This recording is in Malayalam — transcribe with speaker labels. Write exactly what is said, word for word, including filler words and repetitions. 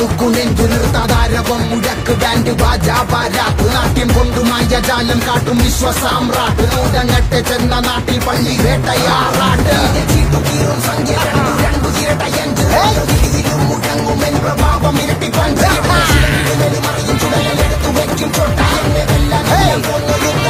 Speaker 1: കുലുക്കു നെഞ്ചു നിർത്താതാരവം മുഴക്ക് ബാൻഡ് ബാജാ പാരാത്ത് നാട്യം കൊണ്ടുമായ ജാലം കാട്ടും വിശ്വസാമ്രാട്ട് നൂടങ്ങട്ടെ ചെന്ന നാട്ടിൽ പള്ളി വേട്ടയാറാട്ട് ചീട്ടുകീറും സംഖ്യ രണ്ടു രണ്ടു ഇരട്ടയഞ്ച് ഇതിലും മുഴങ്ങുമെൻ പ്രഭാവം ഇരട്ടി പഞ്ച് മറിയും ചുടലെടുത്തു വയ്ക്കും ചൊട്ട എന്നെ വെല്ലാം